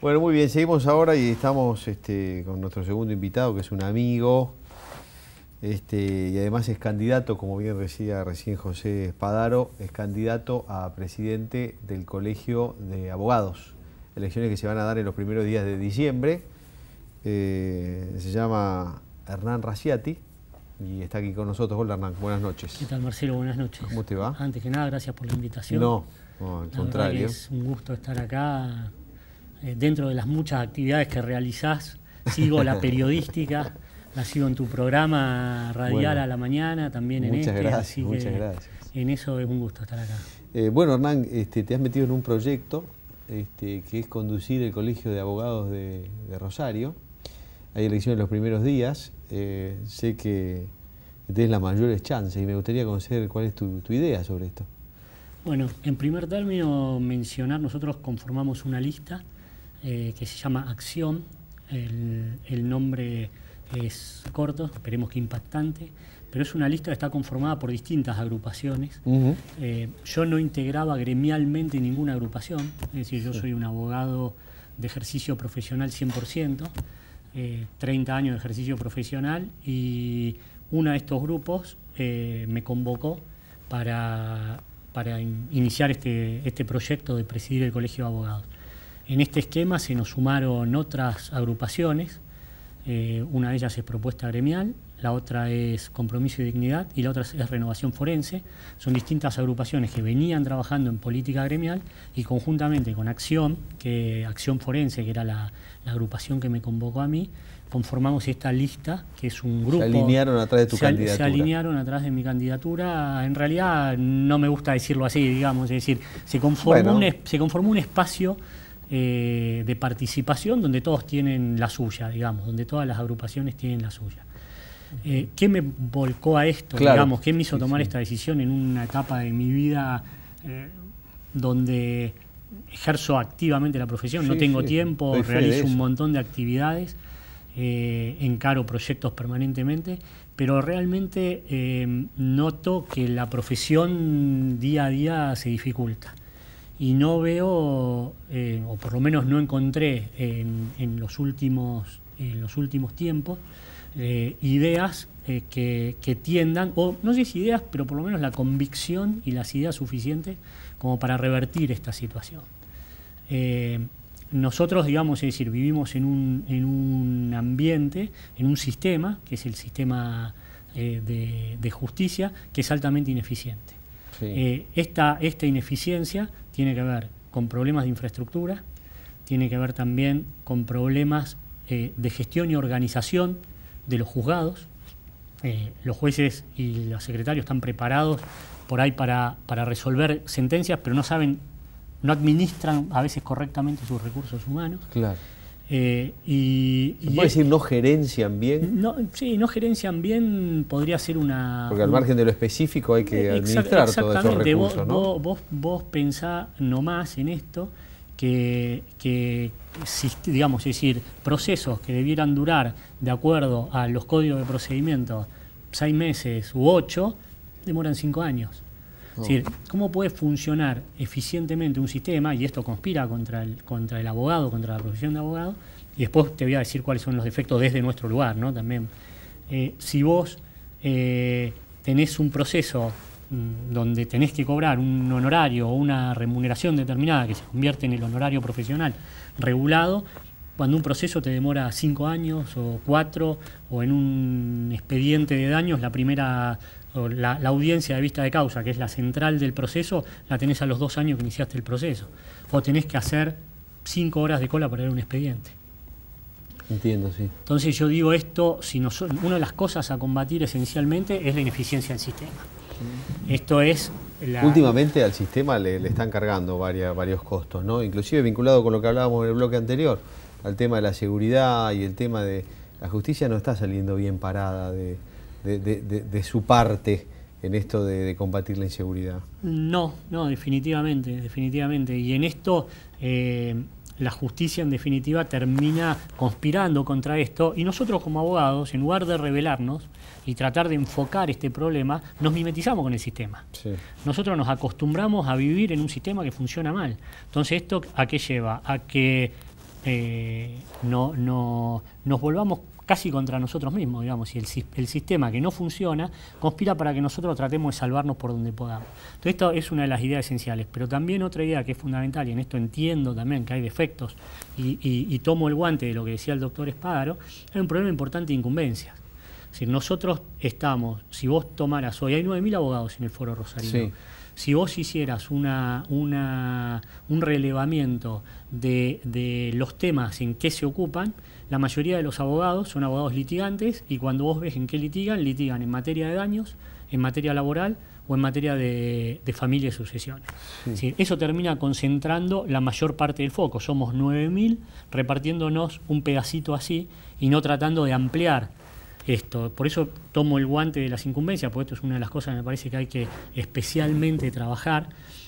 Bueno, muy bien, seguimos ahora y estamos con nuestro segundo invitado, que es un amigo, y además es candidato, como bien decía recién José Spadaro, es candidato a presidente del Colegio de Abogados, elecciones que se van a dar en los primeros días de diciembre. Se llama Hernán Raciati y está aquí con nosotros. Hola Hernán, buenas noches. ¿Qué tal, Marcelo? Buenas noches. ¿Cómo te va? Antes que nada, gracias por la invitación. No, al contrario. Es un gusto estar acá. Dentro de las muchas actividades que realizás, sigo la periodística, la sigo en tu programa radial a la mañana, también en muchas gracias, así muchas que gracias. En eso es un gusto estar acá. Bueno, Hernán, te has metido en un proyecto que es conducir el Colegio de Abogados de Rosario. Hay elecciones los primeros días. Sé que tienes las mayores chances y me gustaría conocer cuál es tu idea sobre esto. Bueno, en primer término mencionar, nosotros conformamos una lista que se llama Acción. El nombre es corto, esperemos que impactante, pero es una lista que está conformada por distintas agrupaciones. Yo no integraba gremialmente ninguna agrupación, es decir, yo soy un abogado de ejercicio profesional 100%, 30 años de ejercicio profesional, y uno de estos grupos me convocó para iniciar este proyecto de presidir el Colegio de Abogados. En este esquema se nos sumaron otras agrupaciones, una de ellas es Propuesta Gremial, la otra es Compromiso y Dignidad y la otra es Renovación Forense. Son distintas agrupaciones que venían trabajando en política gremial y conjuntamente con Acción Forense, que era la agrupación que me convocó a mí, conformamos esta lista, que es un grupo... Se alinearon atrás de tu candidatura. Se alinearon atrás de mi candidatura. En realidad no me gusta decirlo así, digamos, es decir, se conformó un espacio de participación donde todos tienen la suya, digamos, donde todas las agrupaciones tienen la suya. ¿Qué me volcó a esto? Claro. Digamos, ¿qué me hizo tomar esta decisión en una etapa de mi vida donde ejerzo activamente la profesión? No tengo tiempo, realizo un montón de actividades, encaro proyectos permanentemente, pero realmente noto que la profesión día a día se dificulta. Y no veo, o por lo menos no encontré en los últimos tiempos, ideas que tiendan, o no sé si ideas, pero por lo menos la convicción y las ideas suficientes como para revertir esta situación. Nosotros, digamos, es decir, vivimos en un ambiente, en un sistema, que es el sistema de justicia, que es altamente ineficiente. Sí. Esta ineficiencia tiene que ver con problemas de infraestructura, tiene que ver también con problemas de gestión y organización de los juzgados. Los jueces y los secretarios están preparados por ahí para resolver sentencias, pero no administran a veces correctamente sus recursos humanos. Claro. ¿Se puede decir no gerencian bien? Sí, no gerencian bien podría ser una... Porque al margen de lo específico hay que administrar todos esos recursos, ¿no? Vos pensá nomás en esto, que digamos, es decir, procesos que debieran durar de acuerdo a los códigos de procedimiento 6 meses u 8, demoran 5 años. Es decir, ¿cómo puede funcionar eficientemente un sistema? Y esto conspira contra el abogado, contra la profesión de abogado, y después te voy a decir cuáles son los defectos desde nuestro lugar, ¿no? También, si vos tenés un proceso donde tenés que cobrar un honorario o una remuneración determinada que se convierte en el honorario profesional regulado, cuando un proceso te demora 5 años o 4, o en un expediente de daños la audiencia de vista de causa, que es la central del proceso, la tenés a los 2 años que iniciaste el proceso. O tenés que hacer 5 horas de cola para ver un expediente. Entiendo, sí. Entonces yo digo esto, una de las cosas a combatir esencialmente es la ineficiencia del sistema. Esto es... Últimamente al sistema le están cargando varios costos, ¿no? Inclusive vinculado con lo que hablábamos en el bloque anterior, al tema de la seguridad y el tema de la justicia no está saliendo bien parada de su parte en esto de combatir la inseguridad. No, definitivamente. Y en esto la justicia en definitiva termina conspirando contra esto, y nosotros como abogados, en lugar de rebelarnos y tratar de enfocar este problema, nos mimetizamos con el sistema. Sí. Nosotros nos acostumbramos a vivir en un sistema que funciona mal. Entonces, ¿esto a qué lleva? A que nos volvamos casi contra nosotros mismos, digamos, y el sistema que no funciona conspira para que nosotros tratemos de salvarnos por donde podamos. Entonces, esto es una de las ideas esenciales, pero también otra idea que es fundamental, y en esto entiendo también que hay defectos, y tomo el guante de lo que decía el doctor Espadaro, hay un problema importante de incumbencias. Es decir, nosotros estamos, si vos tomaras hoy, hay 9.000 abogados en el Foro Rosarino. Sí. Si vos hicieras un relevamiento de los temas en que se ocupan, la mayoría de los abogados son abogados litigantes, y cuando vos ves en qué litigan en materia de daños, en materia laboral o en materia de familia y sucesiones. Sí. Sí, eso termina concentrando la mayor parte del foco. Somos 9.000 repartiéndonos un pedacito así y no tratando de ampliar esto. Por eso tomo el guante de las incumbencias, porque esto es una de las cosas que me parece que hay que especialmente trabajar.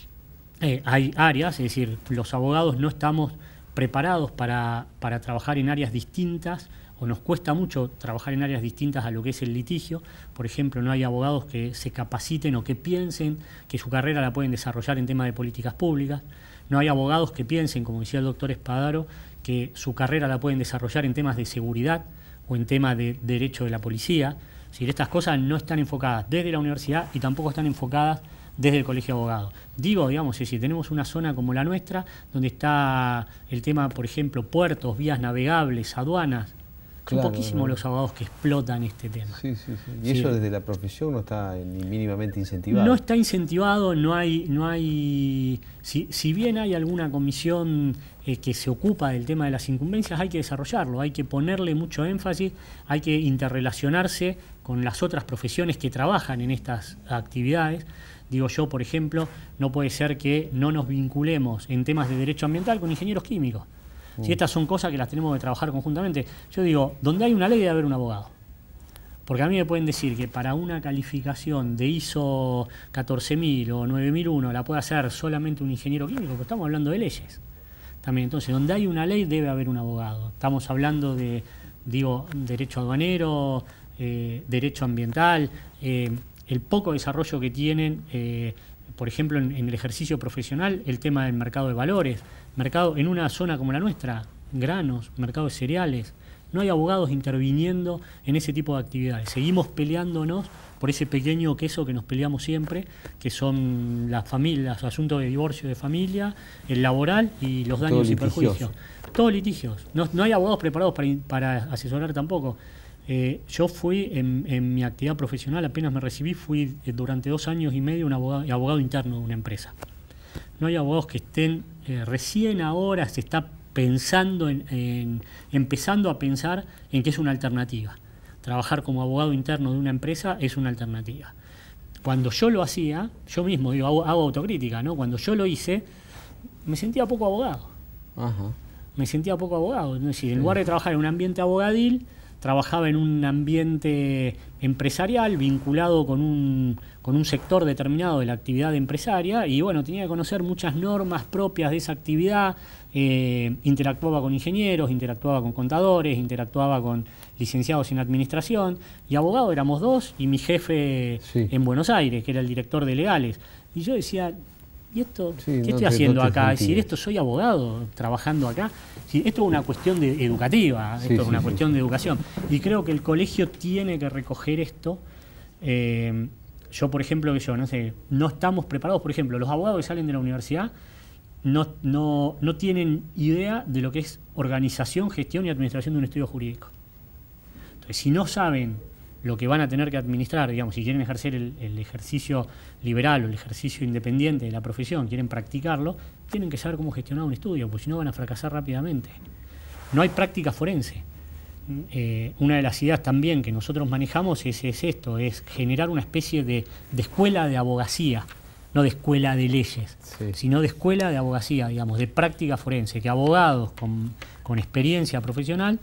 Hay áreas, es decir, los abogados no estamos preparados para trabajar en áreas distintas, o nos cuesta mucho trabajar en áreas distintas a lo que es el litigio. Por ejemplo, no hay abogados que se capaciten o que piensen que su carrera la pueden desarrollar en temas de políticas públicas. No hay abogados que piensen, como decía el doctor Espadaro, que su carrera la pueden desarrollar en temas de seguridad o en temas de derecho de la policía. Es decir, estas cosas no están enfocadas desde la universidad y tampoco están enfocadas desde el Colegio de Abogados. Digamos, es decir, tenemos una zona como la nuestra, donde está el tema, por ejemplo, puertos, vías navegables, aduanas. Son poquísimos los abogados que explotan este tema. Sí, sí, sí. Y eso desde la profesión no está ni mínimamente incentivado. No está incentivado, no hay si bien hay alguna comisión que se ocupa del tema de las incumbencias, hay que desarrollarlo, hay que ponerle mucho énfasis, hay que interrelacionarse con las otras profesiones que trabajan en estas actividades. Digo yo, por ejemplo, no puede ser que no nos vinculemos en temas de derecho ambiental con ingenieros químicos. Si estas son cosas que las tenemos que trabajar conjuntamente. Yo digo, donde hay una ley debe haber un abogado. Porque a mí me pueden decir que para una calificación de ISO 14000 o 9001 la puede hacer solamente un ingeniero químico, pero estamos hablando de leyes. También, entonces, donde hay una ley debe haber un abogado. Estamos hablando de, derecho aduanero, derecho ambiental, el poco desarrollo que tienen, por ejemplo, en el ejercicio profesional, el tema del mercado de valores, mercado en una zona como la nuestra, granos, mercado de cereales. No hay abogados interviniendo en ese tipo de actividades. Seguimos peleándonos por ese pequeño queso que nos peleamos siempre, que son las familias, los asuntos de divorcio de familia, el laboral y los daños y perjuicios. Todos litigios. No hay abogados preparados para asesorar tampoco. Yo fui en mi actividad profesional, apenas me recibí, fui durante 2 años y medio un abogado interno de una empresa. No hay abogados que estén, recién ahora se está pensando empezando a pensar en que es una alternativa. Trabajar como abogado interno de una empresa es una alternativa. Cuando yo lo hacía, yo mismo hago autocrítica, ¿no? Cuando yo lo hice, me sentía poco abogado. Ajá. Me sentía poco abogado. Es decir, en lugar de trabajar en un ambiente abogadil, trabajaba en un ambiente empresarial vinculado con un sector determinado de la actividad empresaria, y bueno, tenía que conocer muchas normas propias de esa actividad, interactuaba con ingenieros, interactuaba con contadores, interactuaba con licenciados en administración, y abogado éramos 2, y mi jefe en Buenos Aires, que era el director de legales. Y yo decía, ¿y esto qué estoy haciendo acá? Es decir, esto soy abogado trabajando acá. Esto es una cuestión educativa, esto es una cuestión de educación. Y creo que el colegio tiene que recoger esto. Yo, por ejemplo, no estamos preparados. Por ejemplo, los abogados que salen de la universidad no tienen idea de lo que es organización, gestión y administración de un estudio jurídico. Entonces, si no saben lo que van a tener que administrar, digamos, si quieren ejercer el ejercicio liberal o el ejercicio independiente de la profesión, quieren practicarlo, tienen que saber cómo gestionar un estudio, porque si no van a fracasar rápidamente. No hay práctica forense. Una de las ideas también que nosotros manejamos es esto, es generar una especie de escuela de abogacía, no de escuela de leyes, sino de escuela de abogacía, digamos, de práctica forense, que abogados con experiencia profesional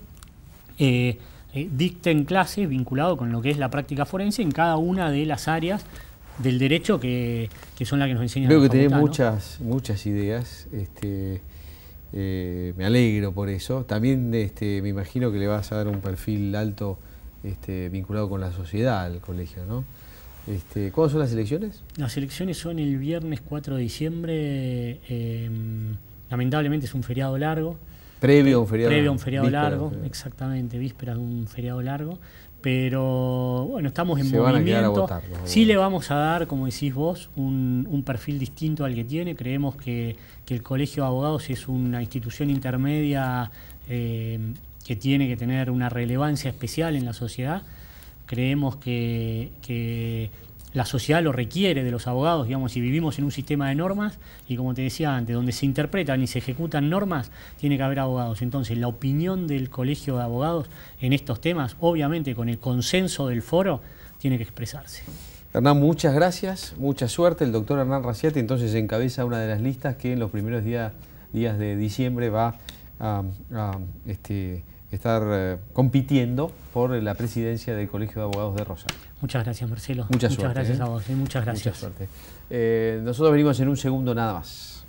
dicten clases vinculadas con lo que es la práctica forense en cada una de las áreas del derecho que son las que nos enseñan. Veo que tenés muchas ideas, me alegro por eso. También me imagino que le vas a dar un perfil alto vinculado con la sociedad al colegio, ¿no? ¿Cuándo son las elecciones? Las elecciones son el viernes 4 de diciembre, lamentablemente es un feriado largo. Previo a un feriado. Previo a un feriado víspera, largo, exactamente, víspera de un feriado largo. Pero bueno, estamos en movimiento. Van a quedar a votar, sí le vamos a dar, como decís vos, un perfil distinto al que tiene. Creemos que el Colegio de Abogados es una institución intermedia que tiene que tener una relevancia especial en la sociedad. Creemos que la sociedad lo requiere de los abogados, digamos, si vivimos en un sistema de normas y, como te decía antes, donde se interpretan y se ejecutan normas, tiene que haber abogados. Entonces, la opinión del Colegio de Abogados en estos temas, obviamente con el consenso del foro, tiene que expresarse. Hernán, muchas gracias, mucha suerte. El doctor Hernán Raciati entonces encabeza una de las listas que en los primeros días de diciembre va a estar compitiendo por la presidencia del Colegio de Abogados de Rosario. Muchas gracias, Marcelo. Muchas suerte, gracias a vos. Muchas gracias. Mucha suerte. Nosotros venimos en un segundo nada más.